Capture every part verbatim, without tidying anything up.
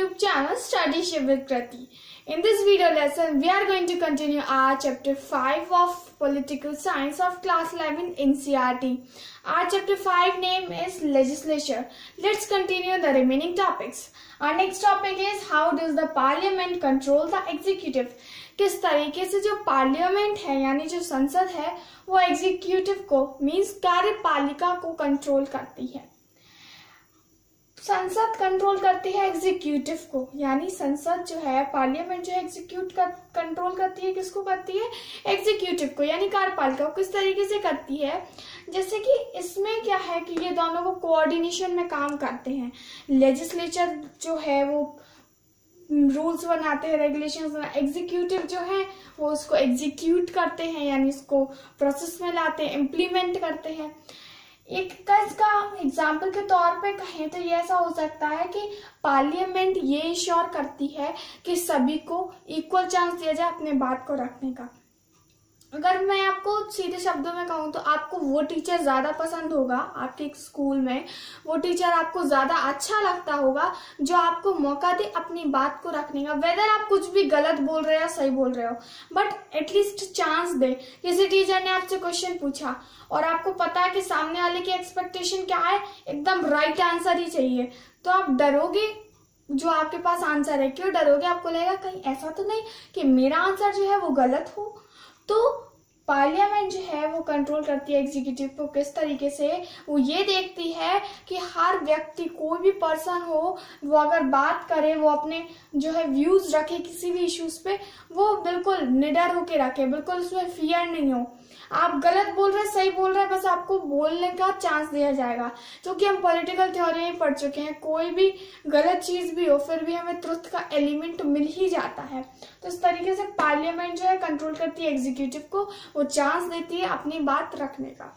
YouTube channel Studyship with Krati. In this video lesson, we are going to continue our chapter five of Political Science of class eleven N C E R T. Our chapter five name is Legislature. Let's continue the remaining topics. Our next topic is how does the Parliament control the executive? किस तरीके से जो parliament है यानी जो संसद है वो एग्जीक्यूटिव को मीन्स कार्यपालिका को कंट्रोल करती है। संसद कंट्रोल करती है एग्जीक्यूटिव को, यानी संसद जो है पार्लियामेंट जो है एग्जीक्यूट कर, कंट्रोल करती है। किसको करती है? एग्जीक्यूटिव को, यानी कार्यपालिका को। किस तरीके से करती है? जैसे कि इसमें क्या है कि ये दोनों को कोऑर्डिनेशन में काम करते हैं। लेजिस्लेचर जो है वो रूल्स बनाते हैं, रेगुलेशंस बनाते, एग्जीक्यूटिव जो है वो उसको एग्जीक्यूट करते हैं यानी इसको प्रोसेस में लाते हैं, इम्प्लीमेंट करते हैं। एक का इसका एग्जाम्पल के तौर पे कहें तो ये ऐसा हो सकता है कि पार्लियामेंट ये इंश्योर करती है कि सभी को इक्वल चांस दिया जाए अपने बात को रखने का। अगर मैं आपको सीधे शब्दों में कहूँ तो आपको वो टीचर ज्यादा पसंद होगा आपके स्कूल में, वो टीचर आपको ज्यादा अच्छा लगता होगा जो आपको मौका दे अपनी बात को रखने का। वेदर आप कुछ भी गलत बोल रहे हो सही बोल रहे हो, बट एटलीस्ट चांस दे। किसी टीचर ने आपसे क्वेश्चन पूछा और आपको पता है कि सामने वाले की एक्सपेक्टेशन क्या है, एकदम राइट आंसर ही चाहिए, तो आप डरोगे जो आपके पास आंसर है। क्यों डरोगे? आपको लगेगा कहीं ऐसा तो नहीं कि मेरा आंसर जो है वो गलत हो। तो पार्लियामेंट जो है वो कंट्रोल करती है एग्जीक्यूटिव को। किस तरीके से? वो ये देखती है कि हर व्यक्ति, कोई भी पर्सन हो, वो अगर बात करे, वो अपने जो है व्यूज रखे किसी भी इश्यूज पे, वो बिल्कुल निडर होके रखे, बिल्कुल उसमें फियर नहीं हो। आप गलत बोल रहे सही बोल रहे बस आपको बोलने का चांस दिया जाएगा। क्योंकि हम पॉलिटिकल थ्योरी में पढ़ चुके हैं, कोई भी गलत चीज भी हो फिर भी हमें ट्रुथ का एलिमेंट मिल ही जाता है। तो इस तरीके से पार्लियामेंट जो है कंट्रोल करती है एग्जीक्यूटिव को, वो चांस देती है अपनी बात रखने का।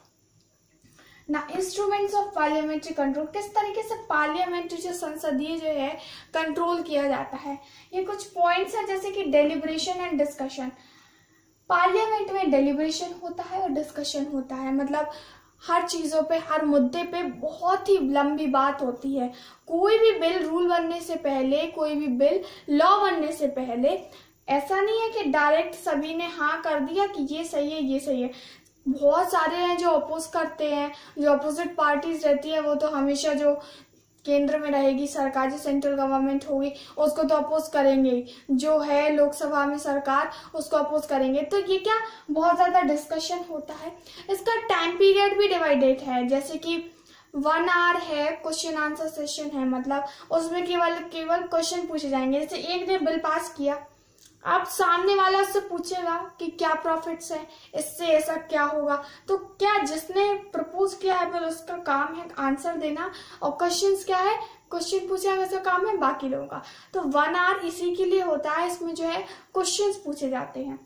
ना इंस्ट्रूमेंट्स ऑफ पार्लियामेंट्री कंट्रोल, किस तरीके से पार्लियामेंट्री जो संसदीय जो है कंट्रोल किया जाता है। ये कुछ पॉइंट्स है जैसे कि डेलिब्रेशन एंड डिस्कशन। पार्लियामेंट में डेलिब्रेशन होता है और डिस्कशन होता है, मतलब हर चीजों पे, हर मुद्दे पे बहुत ही लंबी बात होती है। कोई भी बिल रूल बनने से पहले, कोई भी बिल लॉ बनने से पहले ऐसा नहीं है कि डायरेक्ट सभी ने हाँ कर दिया कि ये सही है ये सही है। बहुत सारे हैं जो अपोज करते हैं, जो अपोजिट पार्टीज रहती है वो तो हमेशा जो केंद्र में रहेगी सरकार, जो सेंट्रल गवर्नमेंट होगी उसको तो अपोज करेंगे, जो है लोकसभा में सरकार उसको अपोज करेंगे। तो ये क्या बहुत ज्यादा डिस्कशन होता है। इसका टाइम पीरियड भी डिवाइडेड है, जैसे कि वन आवर है, क्वेश्चन आंसर सेशन है, मतलब उसमें केवल केवल क्वेश्चन पूछे जाएंगे। जैसे एक ने बिल पास किया, आप सामने वाला उससे पूछेगा कि क्या प्रॉफिट्स है, इससे ऐसा क्या होगा, तो क्या जिसने प्रपोज किया है बिल उसका काम है आंसर देना, और क्वेश्चंस क्या है, क्वेश्चन पूछा है वैसा काम है बाकी लोगों का। तो वन आवर इसी के लिए होता है, इसमें जो है क्वेश्चंस पूछे जाते हैं।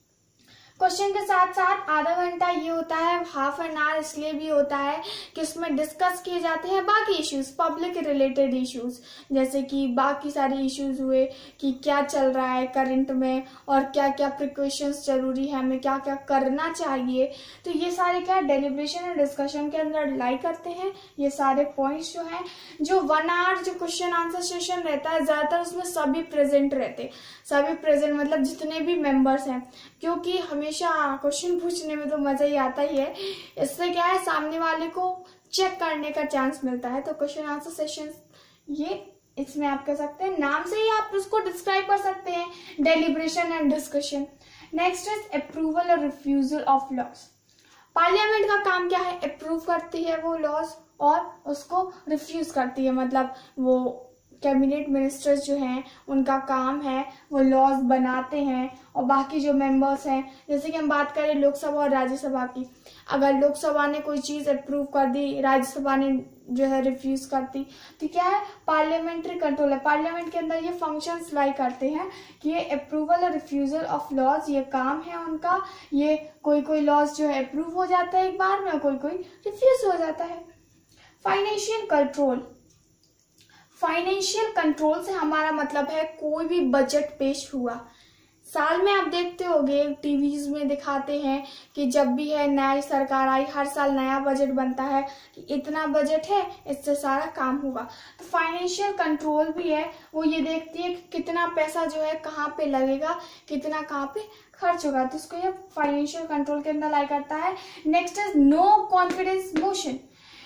क्वेश्चन के साथ साथ आधा घंटा ये होता है, हाफ एन आवर इसलिए भी होता है कि उसमें डिस्कस किए जाते हैं बाकी इश्यूज, पब्लिक रिलेटेड इश्यूज, जैसे कि बाकी सारे इश्यूज हुए कि क्या चल रहा है करंट में और क्या क्या प्रिकॉशंस जरूरी है, हमें क्या क्या करना चाहिए। तो ये सारे क्या डेलिब्रेशन और डिस्कशन के अंदर लाई करते हैं। ये सारे पॉइंट्स जो है, जो वन आवर जो क्वेश्चन आंसर सेशन रहता है ज्यादातर उसमें सभी प्रेजेंट रहते, सभी प्रेजेंट मतलब जितने भी मेंबर्स हैं, क्योंकि हमेशा क्वेश्चन पूछने में तो मजा ही आता ही है। इससे क्या है, सामने वाले को चेक करने का चांस मिलता है। तो क्वेश्चन आंसर सेशन ये इसमें आप कह सकते हैं, नाम से ही आप उसको डिस्क्राइब कर सकते हैं, deliberation and discussion. Next is approval और रिफ्यूजल ऑफ लॉज। पार्लियामेंट का काम क्या है? अप्रूव करती है वो लॉज और उसको रिफ्यूज करती है, मतलब वो कैबिनेट मिनिस्टर्स जो हैं उनका काम है वो लॉज बनाते हैं, और बाकी जो मेंबर्स हैं, जैसे कि हम बात करें लोकसभा और राज्यसभा की, अगर लोकसभा ने कोई चीज अप्रूव कर दी, राज्यसभा ने जो है रिफ्यूज कर दी, तो क्या है, पार्लियामेंट्री कंट्रोल है। पार्लियामेंट के अंदर ये फंक्शंस लाई करते हैं कि ये अप्रूवल और रिफ्यूजल ऑफ लॉज ये काम है उनका। ये कोई कोई लॉज जो है अप्रूव हो जाता है एक बार में और कोई कोई रिफ्यूज हो जाता है। फाइनेंशियल कंट्रोल, फाइनेंशियल कंट्रोल से हमारा मतलब है कोई भी बजट पेश हुआ, साल में आप देखते होंगे टीवीज में दिखाते हैं कि जब भी है नई सरकार आई हर साल नया बजट बनता है कि इतना बजट है, इससे सारा काम होगा। तो फाइनेंशियल कंट्रोल भी है, वो ये देखती है कि कितना पैसा जो है कहाँ पे लगेगा, कितना कहाँ पे खर्च होगा, तो उसको ये फाइनेंशियल कंट्रोल के अंदर लाई करता है। Next is no confidence motion.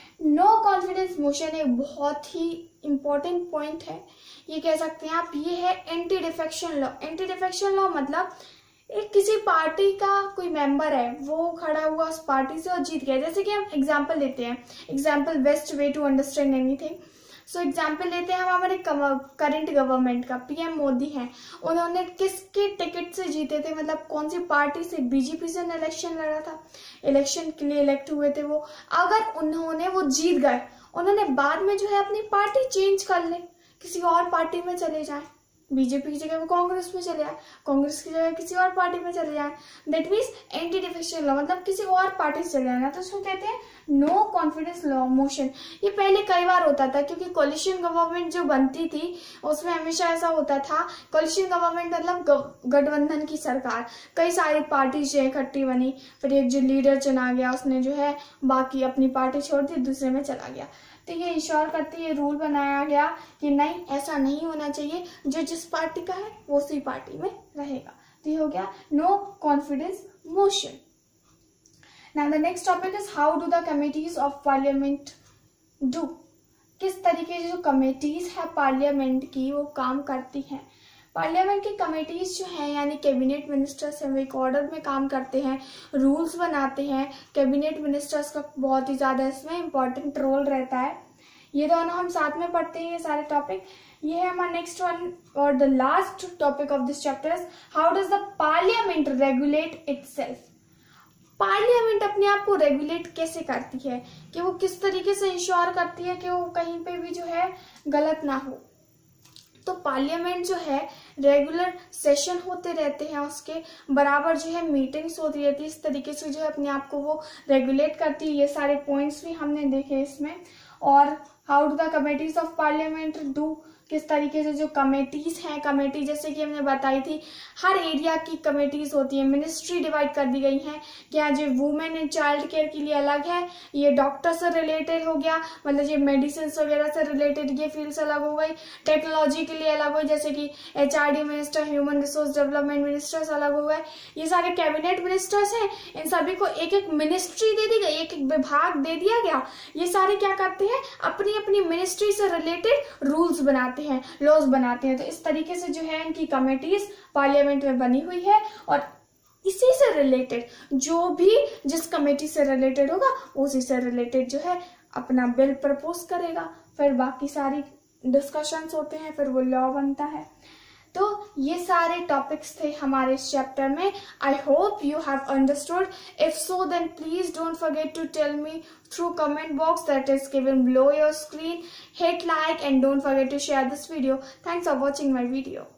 No confidence motion एक बहुत ही इंपॉर्टेंट पॉइंट है, ये कह सकते हैं आप, ये है anti defection law. Anti defection law मतलब एक किसी पार्टी का कोई मेंबर है, वो खड़ा हुआ उस पार्टी से और जीत गया। जैसे कि हम एग्जांपल लेते हैं, example best way to understand anything. So example लेते हैं हम हमारे करंट गवर्नमेंट का, पीएम मोदी हैं, उन्होंने किसके टिकट से जीते थे, मतलब कौन सी पार्टी से, बीजेपी से इलेक्शन लड़ा था, इलेक्शन के लिए इलेक्ट हुए थे वो। अगर उन्होंने वो जीत गए, उन्होंने बाद में जो है अपनी पार्टी चेंज कर ले, किसी और पार्टी में चले जाए, बीजेपी की जगह वो कांग्रेस में चले जाए, कांग्रेस की जगह किसी और पार्टी में चले जाए, that means anti defection law, मतलब किसी और पार्टी से चले जाना, तो उसको कहते हैं नो कॉन्फिडेंस लॉ मोशन। ये पहले कई बार होता था, क्योंकि कोलिशन गवर्नमेंट जो बनती थी उसमें हमेशा ऐसा होता था, कोलिशन गवर्नमेंट मतलब गठबंधन की सरकार, कई सारी पार्टी जो है इकट्ठी बनी, फिर एक जो लीडर चुना गया उसने जो है बाकी अपनी पार्टी छोड़ दी, दूसरे में चला गया। तो ये इंश्योर करती है, रूल बनाया गया कि नहीं, ऐसा नहीं होना चाहिए, जो जिस पार्टी का है वो उसी पार्टी में रहेगा। तो ये हो गया no confidence motion. Now the next topic is how do the committees of parliament do. किस तरीके से जो कमिटीज है पार्लियामेंट की वो काम करती हैं। पार्लियामेंट की कमेटीज जो हैं यानी कैबिनेट मिनिस्टर्स हैं, वो एक ऑर्डर में काम करते हैं, रूल्स बनाते हैं। कैबिनेट मिनिस्टर्स का बहुत ही ज़्यादा इसमें इम्पोर्टेंट रोल रहता है। ये दोनों हम साथ में पढ़ते हैं ये सारे टॉपिक। ये है हमारा नेक्स्ट वन और the last topic of this chapter is how does the parliament regulate itself. Parliament अपने आप को रेगुलेट कैसे करती है, कि वो किस तरीके से इंश्योर करती है कि वो कहीं पे भी जो है गलत ना हो। तो पार्लियामेंट जो है रेगुलर सेशन होते रहते हैं, उसके बराबर जो है मीटिंग्स होती रहती है, इस तरीके से जो है अपने आप को वो रेगुलेट करती है। ये सारे पॉइंट्स भी हमने देखे इसमें। और how do the committees of parliament do, किस तरीके से जो कमेटीज हैं, कमेटी जैसे कि हमने बताई थी हर एरिया की कमेटीज होती है, मिनिस्ट्री डिवाइड कर दी गई हैं। क्या जो वुमेन एंड चाइल्ड केयर के लिए अलग है, ये डॉक्टर से रिलेटेड हो गया, मतलब ये मेडिसिन वगैरह से रिलेटेड ये फील्ड्स अलग हो गई। टेक्नोलॉजी के लिए अलग हो, जैसे कि H R D minister, human resource development ministers अलग हो गए। ये सारे कैबिनेट मिनिस्टर्स हैं, इन सभी को एक एक मिनिस्ट्री दे दी गई, एक एक विभाग दे दिया गया। ये सारे क्या करते हैं, अपनी अपनी मिनिस्ट्री से रिलेटेड रूल्स बनाते हैं, लॉज बनाते हैं। तो इस तरीके से जो है इनकी कमेटीज पार्लियामेंट में बनी हुई है, और इसी से रिलेटेड जो भी जिस कमेटी से रिलेटेड होगा उसी से रिलेटेड जो है अपना बिल प्रपोज करेगा, फिर बाकी सारी डिस्कशंस होते हैं, फिर वो लॉ बनता है। तो ये सारे टॉपिक्स थे हमारे इस चैप्टर में। I hope you have understood. If so then please don't forget to tell me through comment box that is given below your screen. Hit like and don't forget to share this video. Thanks for watching my video.